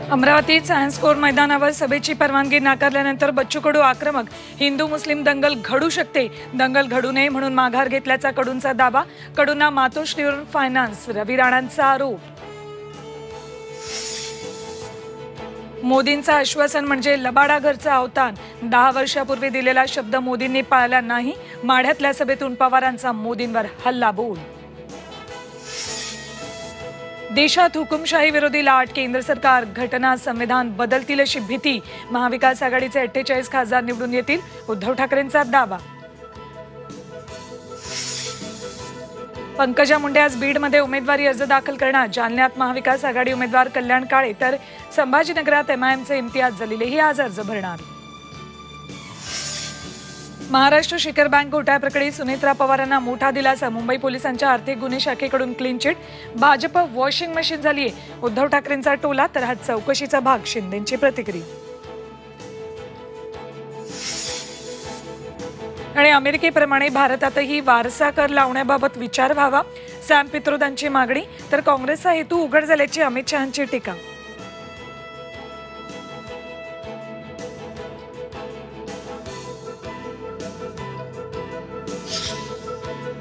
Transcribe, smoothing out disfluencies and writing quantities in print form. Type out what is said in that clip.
अमरावतीत science core मैदानावर सभेची परवानगी नाकारल्यानंतर बच्चू कडू आक्रमक. हिंदू मुस्लिम दंगल घडू शकते, दंगल घडू नये म्हणून माघार घेतल्याचा कडूंचा दावा. कडूंना मातोश्रीवरून फायनान्स. रवी राणांचा आरोप. मोदींचं आश्वासन म्हणजे लबाडा घरचं अवतान. 10 वर्षापूर्वी दिलेला शब्द मोदींनी पाळला नाही. माढ्यातल्या सभेतून पवारांचा मोदींवर हल्लाबोल. देशात हुकुमशाही विरोधी लाट. केंद्र सरकार घटना संविधान बदलतील अशी भीती. महाविकास आघाडीचे 48 खासदार निवडून येतील, उद्धव ठाकरेंचा दावा. पंकजा मुंडे आज बीडमध्ये उमेदवारी अर्ज दाखल करणार. जालन्यात महाविकास आघाडी उमेदवार कल्याण काळे तर संभाजीनगरात MIMचे इम्तियाज जलीलही आज अर्ज भरणार. महाराष्ट्र शिखर बँक घोटाळ्याप्रकरणी सुनेत्रा पवारांना मोठा दिलासा. मुंबई पोलिसांच्या आर्थिक गुन्हे शाखेकडून clean chit. Bhajap washing machine झालीये, उद्धव ठाकरेंचा टोला. तर हा चौकशीचा भाग. शिंदेंची प्रतिक्रिया. आणि अमेरिकेप्रमाणे भारतातही वारसा कर लावण्याबाबत विचार व्हावा. सॅम पित्रोदांची मागणी. तर काँग्रेसचा हेतू उघड झाल्याची अमित शहांची टीका.